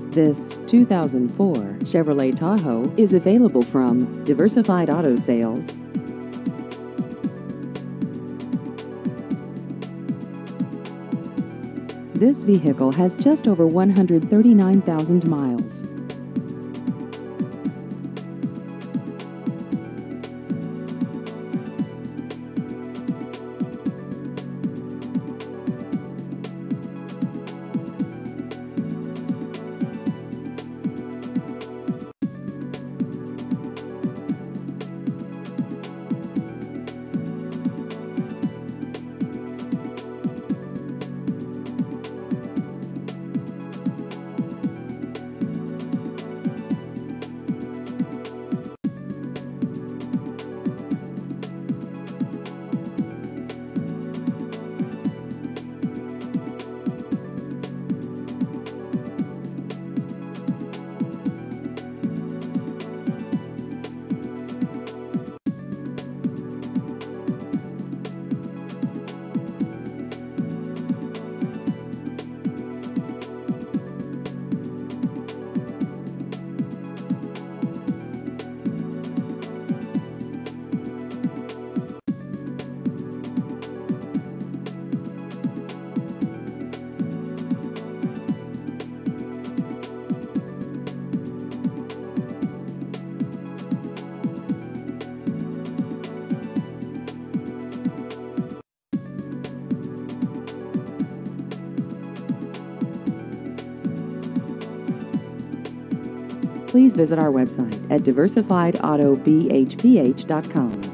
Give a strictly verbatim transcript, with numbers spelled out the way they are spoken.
This two thousand four Chevrolet Tahoe is available from Diversified Auto Sales. This vehicle has just over one hundred thirty-nine thousand miles. Please visit our website at diversified auto b h p h dot com.